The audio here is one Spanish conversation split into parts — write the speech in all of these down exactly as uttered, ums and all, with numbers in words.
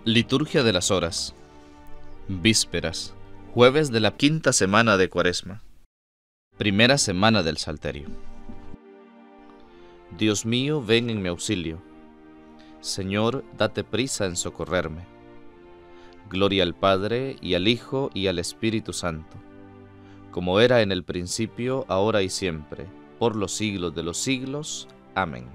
Liturgia de las Horas. Vísperas. Jueves de la quinta semana de Cuaresma. Primera semana del Salterio. Dios mío, ven en mi auxilio. Señor, date prisa en socorrerme. Gloria al Padre, y al Hijo, y al Espíritu Santo, como era en el principio, ahora y siempre, por los siglos de los siglos. Amén.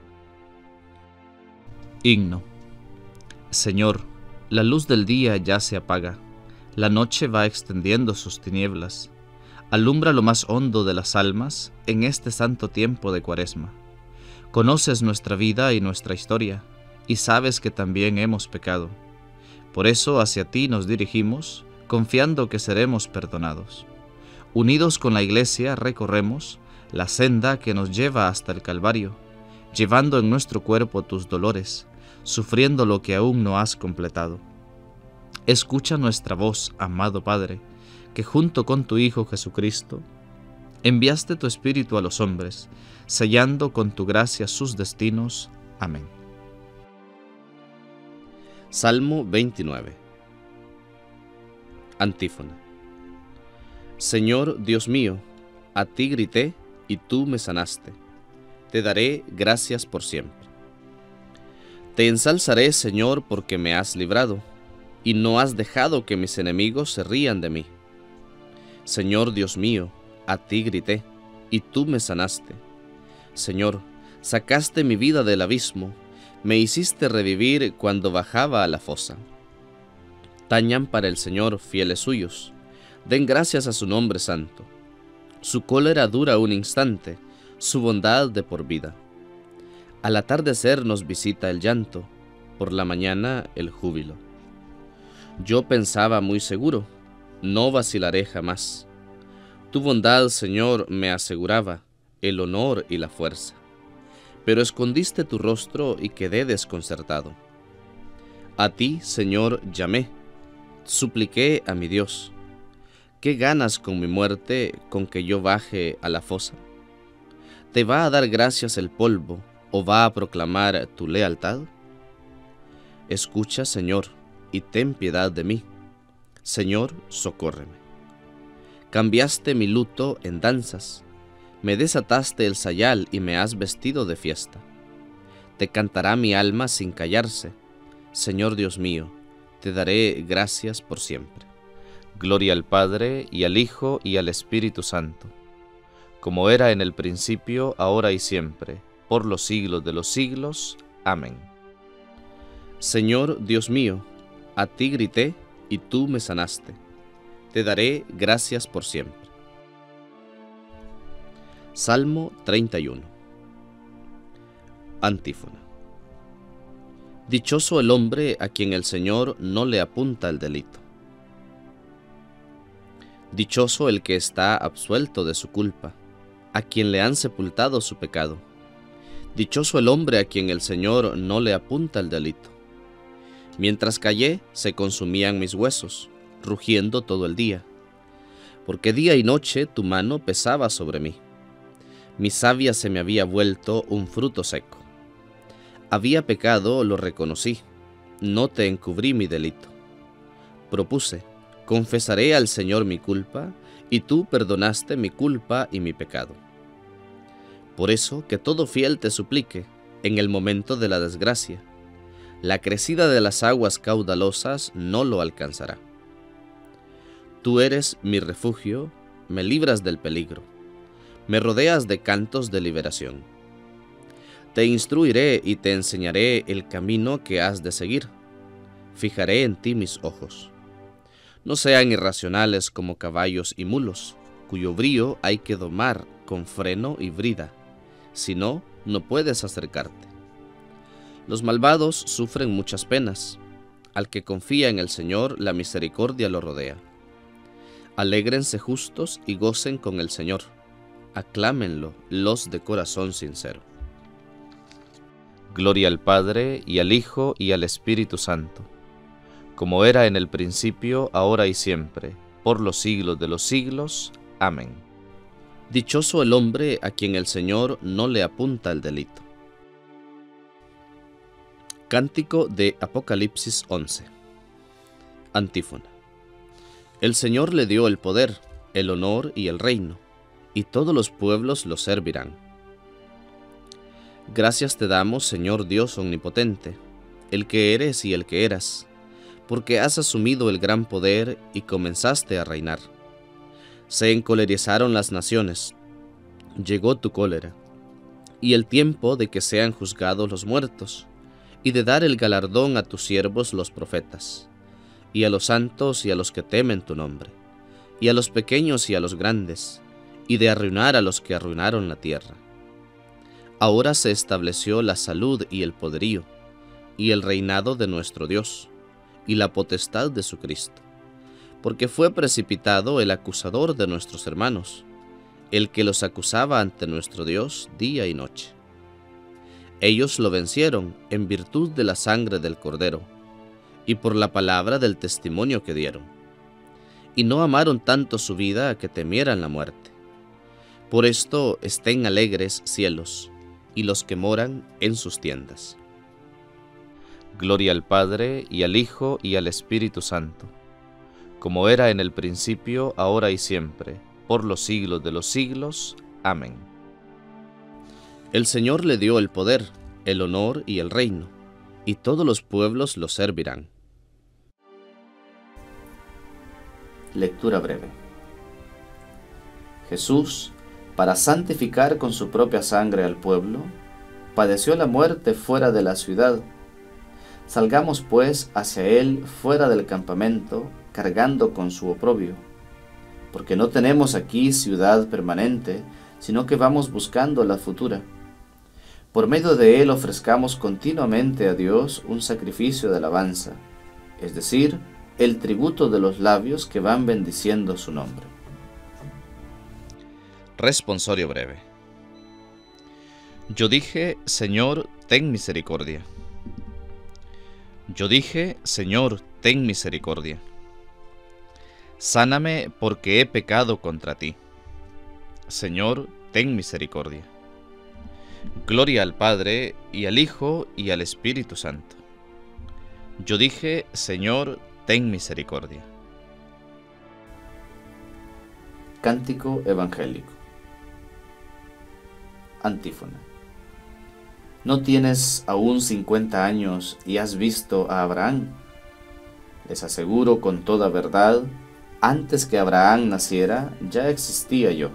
Himno. Señor, la luz del día ya se apaga, la noche va extendiendo sus tinieblas. Alumbra lo más hondo de las almas en este santo tiempo de Cuaresma. Conoces nuestra vida y nuestra historia, y sabes que también hemos pecado. Por eso hacia ti nos dirigimos, confiando que seremos perdonados. Unidos con la Iglesia recorremos la senda que nos lleva hasta el Calvario, llevando en nuestro cuerpo tus dolores, sufriendo lo que aún no has completado. Escucha nuestra voz, amado Padre, que junto con tu Hijo Jesucristo, enviaste tu Espíritu a los hombres, sellando con tu gracia sus destinos. Amén. Salmo veintinueve. Antífona. Señor Dios mío, a ti grité y tú me sanaste. Te daré gracias por siempre. Te ensalzaré, Señor, porque me has librado, y no has dejado que mis enemigos se rían de mí. Señor Dios mío, a ti grité, y tú me sanaste. Señor, sacaste mi vida del abismo, me hiciste revivir cuando bajaba a la fosa. Tañan para el Señor fieles suyos, den gracias a su nombre santo. Su cólera dura un instante, su bondad de por vida. Al atardecer nos visita el llanto, por la mañana el júbilo. Yo pensaba muy seguro, no vacilaré jamás. Tu bondad, Señor, me aseguraba el honor y la fuerza. Pero escondiste tu rostro y quedé desconcertado. A ti, Señor, llamé, supliqué a mi Dios. ¿Qué ganas con mi muerte, con que yo baje a la fosa? ¿Te va a dar gracias el polvo, o va a proclamar tu lealtad? Escucha, Señor, y ten piedad de mí. Señor, socórreme. Cambiaste mi luto en danzas, me desataste el sayal y me has vestido de fiesta. Te cantará mi alma sin callarse. Señor Dios mío, te daré gracias por siempre. Gloria al Padre, y al Hijo, y al Espíritu Santo, como era en el principio, ahora y siempre, por los siglos de los siglos. Amén. Señor Dios mío, a ti grité, y tú me sanaste. Te daré gracias por siempre. Salmo treinta y uno. Antífona. Dichoso el hombre a quien el Señor no le apunta el delito. Dichoso el que está absuelto de su culpa, a quien le han sepultado su pecado. Dichoso el hombre a quien el Señor no le apunta el delito. Mientras callé, se consumían mis huesos, rugiendo todo el día, porque día y noche tu mano pesaba sobre mí. Mi savia se me había vuelto un fruto seco. Había pecado, lo reconocí, no te encubrí mi delito. Propuse, confesaré al Señor mi culpa, y tú perdonaste mi culpa y mi pecado. Por eso, que todo fiel te suplique, en el momento de la desgracia. La crecida de las aguas caudalosas no lo alcanzará. Tú eres mi refugio, me libras del peligro. Me rodeas de cantos de liberación. Te instruiré y te enseñaré el camino que has de seguir. Fijaré en ti mis ojos. No sean irracionales como caballos y mulos, cuyo brío hay que domar con freno y brida. Si no, no puedes acercarte. Los malvados sufren muchas penas. Al que confía en el Señor, la misericordia lo rodea. Alégrense justos y gocen con el Señor. Aclámenlo los de corazón sincero. Gloria al Padre, y al Hijo, y al Espíritu Santo, como era en el principio, ahora y siempre, por los siglos de los siglos. Amén. Dichoso el hombre a quien el Señor no le apunta el delito. Cántico de Apocalipsis once. Antífona. El Señor le dio el poder, el honor y el reino, y todos los pueblos lo servirán. Gracias te damos, Señor Dios omnipotente, el que eres y el que eras, porque has asumido el gran poder y comenzaste a reinar. Se encolerizaron las naciones, llegó tu cólera, y el tiempo de que sean juzgados los muertos, y de dar el galardón a tus siervos los profetas, y a los santos y a los que temen tu nombre, y a los pequeños y a los grandes, y de arruinar a los que arruinaron la tierra. Ahora se estableció la salud y el poderío, y el reinado de nuestro Dios, y la potestad de su Cristo, porque fue precipitado el acusador de nuestros hermanos, el que los acusaba ante nuestro Dios día y noche. Ellos lo vencieron en virtud de la sangre del Cordero, y por la palabra del testimonio que dieron, y no amaron tanto su vida a que temieran la muerte. Por esto estén alegres cielos, y los que moran en sus tiendas. Gloria al Padre, y al Hijo, y al Espíritu Santo, como era en el principio, ahora y siempre, por los siglos de los siglos. Amén. El Señor le dio el poder, el honor y el reino, y todos los pueblos lo servirán. Lectura breve. Jesús, para santificar con su propia sangre al pueblo, padeció la muerte fuera de la ciudad. Salgamos pues hacia él fuera del campamento, cargando con su oprobio, porque no tenemos aquí ciudad permanente, sino que vamos buscando la futura. Por medio de él ofrezcamos continuamente a Dios un sacrificio de alabanza, es decir, el tributo de los labios que van bendiciendo su nombre. Responsorio breve. Yo dije, Señor, ten misericordia. Yo dije, Señor, ten misericordia. Sáname porque he pecado contra ti. Señor, ten misericordia. Gloria al Padre, y al Hijo, y al Espíritu Santo. Yo dije, Señor, ten misericordia. Cántico evangélico. Antífona. ¿No tienes aún cincuenta años y has visto a Abraham? Les aseguro con toda verdad, antes que Abraham naciera, ya existía yo.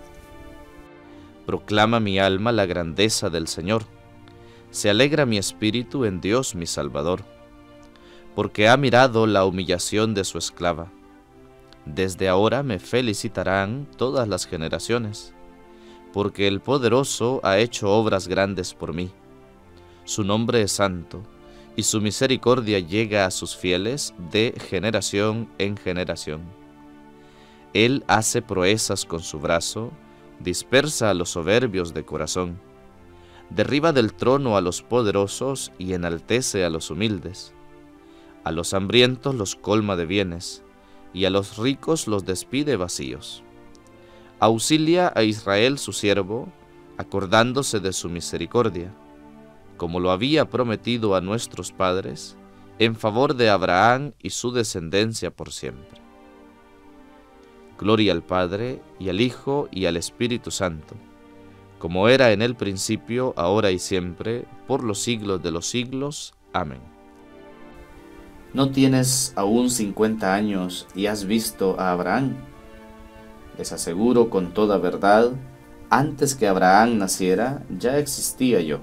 Proclama mi alma la grandeza del Señor. Se alegra mi espíritu en Dios mi Salvador, porque ha mirado la humillación de su esclava. Desde ahora me felicitarán todas las generaciones, porque el Poderoso ha hecho obras grandes por mí. Su nombre es santo, y su misericordia llega a sus fieles de generación en generación. Él hace proezas con su brazo, dispersa a los soberbios de corazón, derriba del trono a los poderosos y enaltece a los humildes. A los hambrientos los colma de bienes, y a los ricos los despide vacíos. Auxilia a Israel su siervo, acordándose de su misericordia, como lo había prometido a nuestros padres, en favor de Abraham y su descendencia por siempre. Gloria al Padre, y al Hijo, y al Espíritu Santo, como era en el principio, ahora y siempre, por los siglos de los siglos. Amén. ¿No tienes aún cincuenta años y has visto a Abraham? Les aseguro con toda verdad, antes que Abraham naciera, ya existía yo.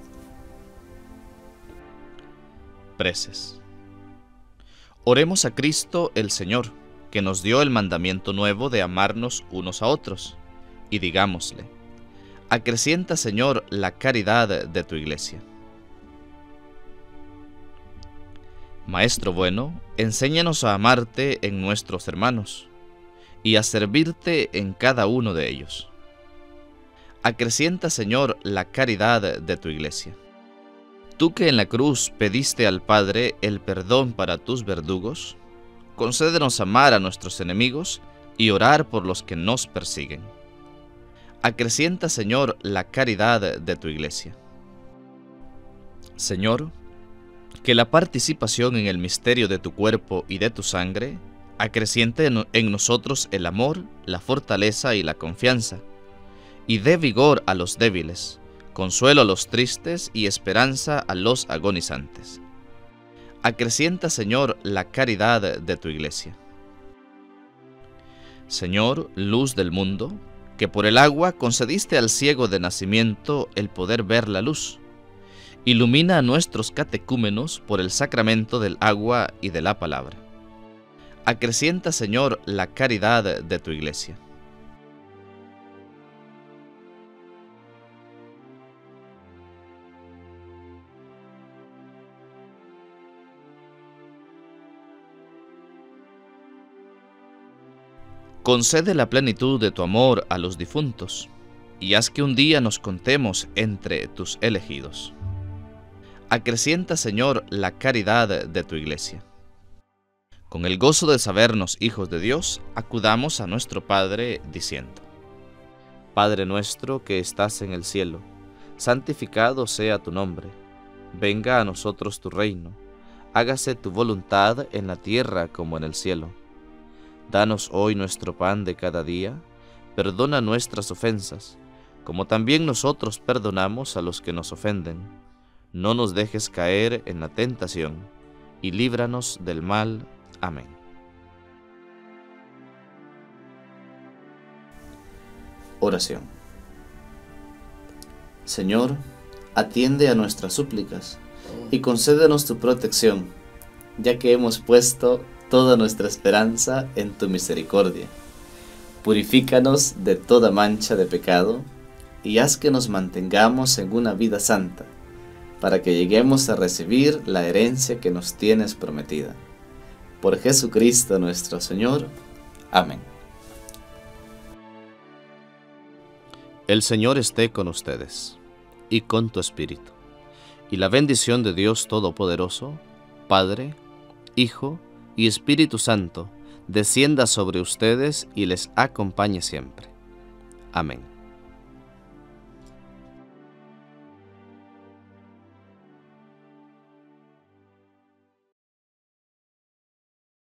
Preces. Oremos a Cristo el Señor, que nos dio el mandamiento nuevo de amarnos unos a otros, y digámosle: acrecienta, Señor, la caridad de tu iglesia. Maestro bueno, enséñanos a amarte en nuestros hermanos, y a servirte en cada uno de ellos. Acrecienta, Señor, la caridad de tu iglesia. Tú que en la cruz pediste al Padre el perdón para tus verdugos, concédenos amar a nuestros enemigos y orar por los que nos persiguen. Acrecienta, Señor, la caridad de tu iglesia. Señor, que la participación en el misterio de tu cuerpo y de tu sangre acreciente en, en nosotros el amor, la fortaleza y la confianza, y dé vigor a los débiles, consuelo a los tristes y esperanza a los agonizantes. Acrecienta, Señor, la caridad de tu Iglesia. Señor, luz del mundo, que por el agua concediste al ciego de nacimiento el poder ver la luz. Ilumina a nuestros catecúmenos por el sacramento del agua y de la palabra. Acrecienta, Señor, la caridad de tu Iglesia. Concede la plenitud de tu amor a los difuntos, y haz que un día nos contemos entre tus elegidos. Acrecienta, Señor, la caridad de tu Iglesia. Con el gozo de sabernos hijos de Dios, acudamos a nuestro Padre diciendo: Padre nuestro que estás en el cielo, santificado sea tu nombre. Venga a nosotros tu reino. Hágase tu voluntad en la tierra como en el cielo. Danos hoy nuestro pan de cada día. Perdona nuestras ofensas, como también nosotros perdonamos a los que nos ofenden. No nos dejes caer en la tentación, y líbranos del mal. Amén. Oración. Señor, atiende a nuestras súplicas y concédenos tu protección, ya que hemos puesto toda nuestra esperanza en tu misericordia. Purifícanos de toda mancha de pecado y haz que nos mantengamos en una vida santa, para que lleguemos a recibir la herencia que nos tienes prometida. Por Jesucristo nuestro Señor. Amén. El Señor esté con ustedes, y con tu espíritu. Y la bendición de Dios Todopoderoso, Padre, Hijo y Espíritu Santo, descienda sobre ustedes y les acompañe siempre. Amén.